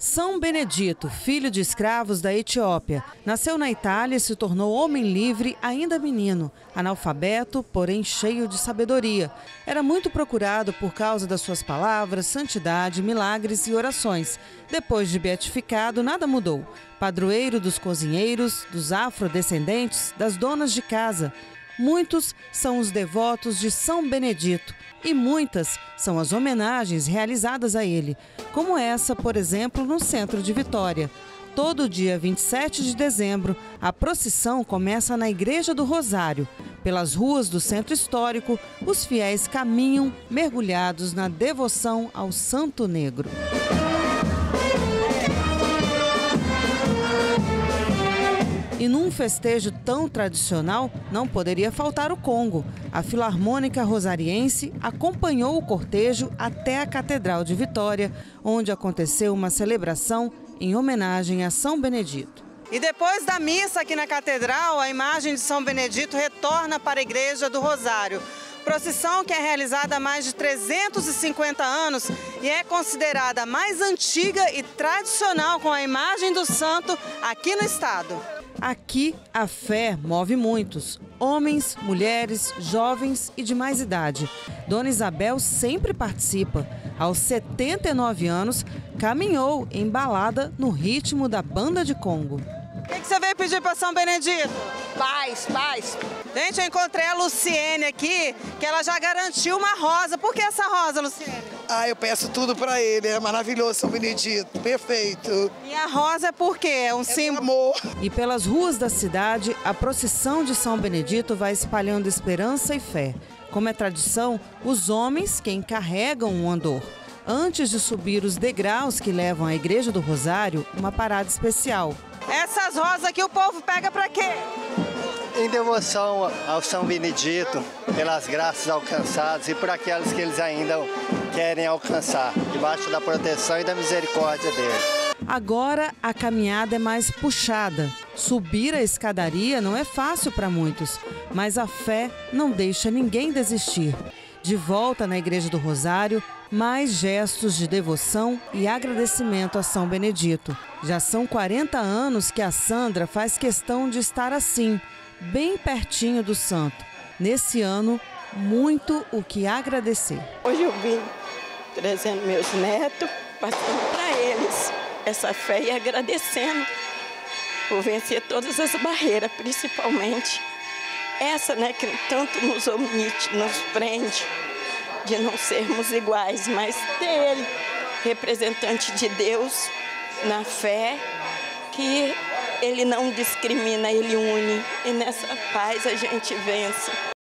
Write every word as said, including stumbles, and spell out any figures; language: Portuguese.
São Benedito, filho de escravos da Etiópia, nasceu na Itália e se tornou homem livre ainda menino, analfabeto, porém cheio de sabedoria. Era muito procurado por causa das suas palavras, santidade, milagres e orações. Depois de beatificado, nada mudou. Padroeiro dos cozinheiros, dos afrodescendentes, das donas de casa. Muitos são os devotos de São Benedito e muitas são as homenagens realizadas a ele, como essa, por exemplo, no centro de Vitória. Todo dia vinte e sete de dezembro, a procissão começa na Igreja do Rosário. Pelas ruas do centro histórico, os fiéis caminham mergulhados na devoção ao Santo Negro. E num festejo tão tradicional, não poderia faltar o Congo. A Filarmônica Rosariense acompanhou o cortejo até a Catedral de Vitória, onde aconteceu uma celebração em homenagem a São Benedito. E depois da missa aqui na Catedral, a imagem de São Benedito retorna para a Igreja do Rosário. Procissão que é realizada há mais de trezentos e cinquenta anos e é considerada a mais antiga e tradicional com a imagem do santo aqui no estado. Aqui, a fé move muitos, homens, mulheres, jovens e de mais idade. Dona Isabel sempre participa. Aos setenta e nove anos, caminhou embalada no ritmo da banda de Congo. O que, que você veio pedir para São Benedito? Paz, paz. Gente, eu encontrei a Luciene aqui, que ela já garantiu uma rosa. Por que essa rosa, Luciene? Ah, eu peço tudo pra ele, é maravilhoso, São Benedito, perfeito. E a rosa é por quê? É um é símbolo? Amor. E pelas ruas da cidade, a procissão de São Benedito vai espalhando esperança e fé. Como é tradição, os homens quem carregam o andor. Antes de subir os degraus que levam à Igreja do Rosário, uma parada especial. Essas rosas aqui o povo pega pra quê? Em devoção ao São Benedito, pelas graças alcançadas e por aquelas que eles ainda querem alcançar, debaixo da proteção e da misericórdia dele. Agora a caminhada é mais puxada. Subir a escadaria não é fácil para muitos, mas a fé não deixa ninguém desistir. De volta na Igreja do Rosário, mais gestos de devoção e agradecimento a São Benedito. Já são quarenta anos que a Sandra faz questão de estar assim, bem pertinho do santo. Nesse ano, muito o que agradecer. Hoje eu vim trazendo meus netos, passando para eles essa fé e agradecendo por vencer todas as barreiras, principalmente essa, né, que tanto nos omite, nos prende, de não sermos iguais, mas ter ele, representante de Deus, na fé, que ele não discrimina, ele une, e nessa paz a gente vence.